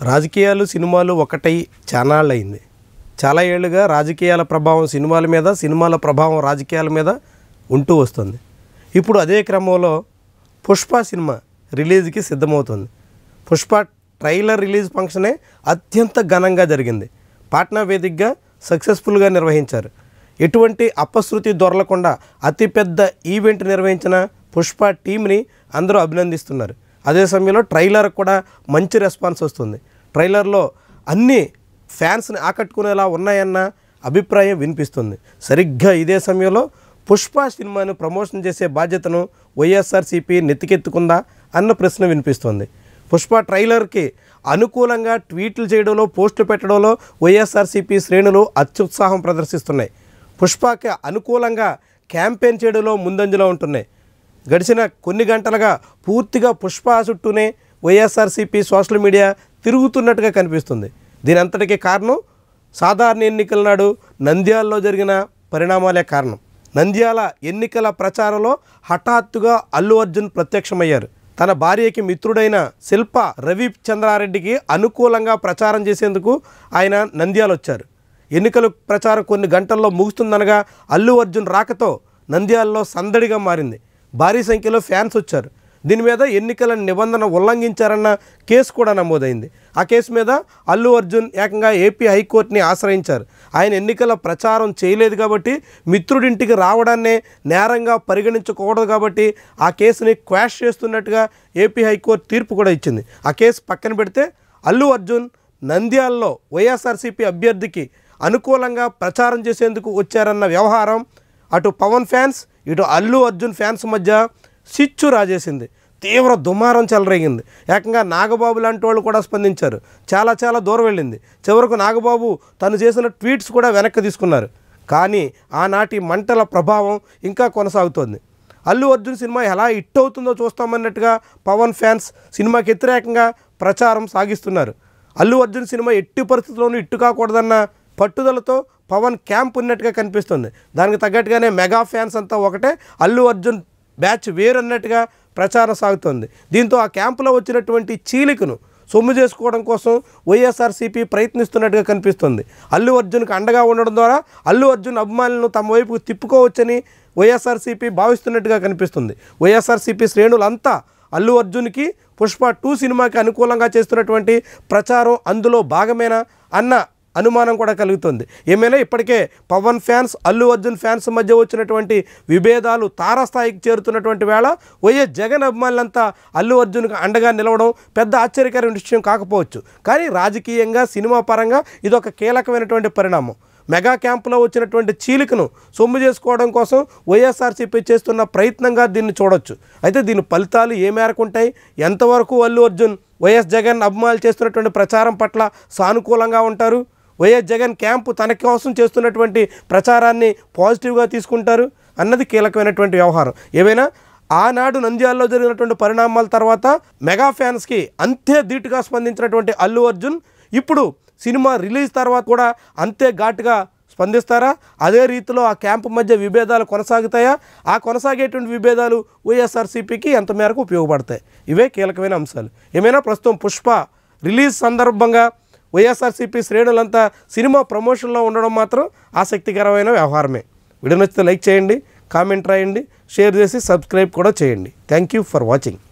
రాజకీయాలు సినిమాలు ఒకటై చానాళ్ళయింది. చాలా ఏళ్ళుగా రాజకీయాల ప్రభావం సినిమాల మీద, సినిమాల ప్రభావం రాజకీయాల మీద ఉంటూ వస్తుంది. ఇప్పుడు అదే క్రమంలో పుష్ప సినిమా రిలీజ్కి సిద్ధమవుతుంది. పుష్ప ట్రైలర్ రిలీజ్ ఫంక్షనే అత్యంత ఘనంగా జరిగింది. పాట్నా వేదికగా సక్సెస్ఫుల్గా నిర్వహించారు. ఎటువంటి అపశృతి దొరలకుండా అతిపెద్ద ఈవెంట్ నిర్వహించిన పుష్ప టీంని అందరూ అభినందిస్తున్నారు. అదే సమయంలో ట్రైలర్ కూడా మంచి రెస్పాన్స్ వస్తుంది. ట్రైలర్లో అన్ని ఫ్యాన్స్ని ఆకట్టుకునేలా ఉన్నాయన్న అభిప్రాయం వినిపిస్తుంది. సరిగ్గా ఇదే సమయంలో పుష్ప సినిమాను ప్రమోషన్ చేసే బాధ్యతను వైఎస్ఆర్సీపీ నెత్తికెత్తుకుందా అన్న ప్రశ్న వినిపిస్తుంది. పుష్ప ట్రైలర్కి అనుకూలంగా ట్వీట్లు చేయడంలో, పోస్టులు పెట్టడంలో వైఎస్ఆర్సీపీ శ్రేణులు అత్యుత్సాహం ప్రదర్శిస్తున్నాయి. పుష్పకి అనుకూలంగా క్యాంపెయిన్ చేయడంలో ముందంజలో ఉంటున్నాయి. గడిచిన కొన్ని గంటలుగా పూర్తిగా పుష్ప చుట్టూనే వైఎస్ఆర్సీపీ సోషల్ మీడియా తిరుగుతున్నట్టుగా కనిపిస్తుంది. దీని అంతటికీ కారణం సాధారణ ఎన్నికల నాడు నంద్యాలలో జరిగిన పరిణామాలే కారణం. నంద్యాల ఎన్నికల ప్రచారంలో హఠాత్తుగా అల్లు అర్జున్ ప్రత్యక్షమయ్యారు. తన భార్యకి మిత్రుడైన శిల్ప రవిచంద్రారెడ్డికి అనుకూలంగా ప్రచారం చేసేందుకు ఆయన నంద్యాల వచ్చారు. ఎన్నికల ప్రచారం కొన్ని గంటల్లో ముగుస్తుందనగా అల్లు అర్జున్ రాకతో నంద్యాలలో సందడిగా మారింది. భారీ సంఖ్యలో ఫ్యాన్స్ వచ్చారు. దీని మీద ఎన్నికల నిబంధన ఉల్లంఘించారన్న కేసు కూడా నమోదైంది. ఆ కేసు మీద అల్లు అర్జున్ ఏకంగా ఏపీ హైకోర్టుని ఆశ్రయించారు. ఆయన ఎన్నికల ప్రచారం చేయలేదు కాబట్టి, మిత్రుడింటికి రావడాన్నే నేరంగా పరిగణించకూడదు కాబట్టి ఆ కేసుని క్వాష్ చేస్తున్నట్టుగా ఏపీ హైకోర్టు తీర్పు కూడా ఇచ్చింది. ఆ కేసు పక్కన పెడితే అల్లు అర్జున్ నంద్యాలలో వైఎస్ఆర్సీపీ అభ్యర్థికి అనుకూలంగా ప్రచారం చేసేందుకు వచ్చారన్న వ్యవహారం అటు పవన్ ఫ్యాన్స్, ఇటు అల్లు అర్జున్ ఫ్యాన్స్ మధ్య సిచ్చు రాజేసింది. తీవ్ర దుమారం చెలరేగింది. ఏకంగా నాగబాబు లాంటి వాళ్ళు కూడా స్పందించారు. చాలా దూరం వెళ్ళింది. చివరకు నాగబాబు తను చేసిన ట్వీట్స్ కూడా వెనక్కి తీసుకున్నారు. కానీ ఆనాటి మంటల ప్రభావం ఇంకా కొనసాగుతోంది. అల్లు అర్జున్ సినిమా ఎలా హిట్ అవుతుందో చూస్తామన్నట్టుగా పవన్ ఫ్యాన్స్ సినిమాకి వ్యతిరేకంగా ప్రచారం సాగిస్తున్నారు. అల్లు అర్జున్ సినిమా ఎట్టి పరిస్థితుల్లోనూ హిట్ కాకూడదన్న పట్టుదలతో పవన్ క్యాంప్ ఉన్నట్టుగా కనిపిస్తుంది. దానికి తగ్గట్టుగానే మెగా ఫ్యాన్స్ అంతా ఒకటే, అల్లు అర్జున్ బ్యాచ్ వేరన్నట్టుగా ప్రచారం సాగుతోంది. దీంతో ఆ క్యాంపులో వచ్చినటువంటి చీలికను సొమ్ము చేసుకోవడం కోసం వైఎస్ఆర్సీపీ ప్రయత్నిస్తున్నట్టుగా కనిపిస్తుంది. అల్లు అర్జున్కి అండగా ఉండడం ద్వారా అల్లు అర్జున్ అభిమానులను తమ వైపుకు తిప్పుకోవచ్చని వైఎస్ఆర్సీపీ భావిస్తున్నట్టుగా కనిపిస్తుంది. వైఎస్ఆర్సీపీ శ్రేణులంతా అల్లు అర్జున్కి పుష్ప 2 సినిమాకి అనుకూలంగా చేస్తున్నటువంటి ప్రచారం అందులో భాగమేనా అన్న అనుమానం కూడా కలుగుతుంది. ఏమైనా ఇప్పటికే పవన్ ఫ్యాన్స్, అల్లు అర్జున్ ఫ్యాన్స్ మధ్య వచ్చినటువంటి విభేదాలు తారాస్థాయికి చేరుతున్నటువంటి వేళ వైఎస్ జగన్ అభిమానులంతా అల్లు అర్జున్కి అండగా నిలవడం పెద్ద ఆశ్చర్యకరమైన విషయం కాకపోవచ్చు. కానీ రాజకీయంగా, సినిమా పరంగా ఇదొక కీలకమైనటువంటి పరిణామం. మెగా క్యాంపులో వచ్చినటువంటి చీలికను సొమ్ము చేసుకోవడం కోసం వైఎస్ఆర్సీపీ చేస్తున్న ప్రయత్నంగా దీన్ని చూడొచ్చు. అయితే దీని ఫలితాలు ఏ మేరకు ఉంటాయి, ఎంతవరకు అల్లు అర్జున్ వైఎస్ జగన్ అభిమానులు చేస్తున్నటువంటి ప్రచారం పట్ల సానుకూలంగా ఉంటారు, వైఎస్ జగన్ క్యాంపు తన కోసం చేస్తున్నటువంటి ప్రచారాన్ని పాజిటివ్గా తీసుకుంటారు అన్నది కీలకమైనటువంటి వ్యవహారం. ఏవైనా ఆనాడు నంద్యాలలో జరిగినటువంటి పరిణామాల తర్వాత మెగా ఫ్యాన్స్కి అంతే ధీటుగా స్పందించినటువంటి అల్లు అర్జున్ ఇప్పుడు సినిమా రిలీజ్ తర్వాత కూడా అంతే ఘాటుగా స్పందిస్తారా? అదే రీతిలో ఆ క్యాంపు మధ్య విభేదాలు కొనసాగుతాయా? ఆ కొనసాగేటువంటి విభేదాలు వైఎస్ఆర్సీపీకి ఎంత మేరకు ఉపయోగపడతాయి? ఇవే కీలకమైన అంశాలు. ఏమైనా ప్రస్తుతం పుష్ప రిలీజ్ సందర్భంగా వైఎస్ఆర్సీపీ శ్రేణులంతా సినిమా ప్రమోషన్లో ఉండడం మాత్రం ఆసక్తికరమైన వ్యవహారమే. వీడియో నచ్చితే లైక్ చేయండి, కామెంట్ రాయండి, షేర్ చేసి సబ్స్క్రైబ్ కూడా చేయండి. Thank you for watching.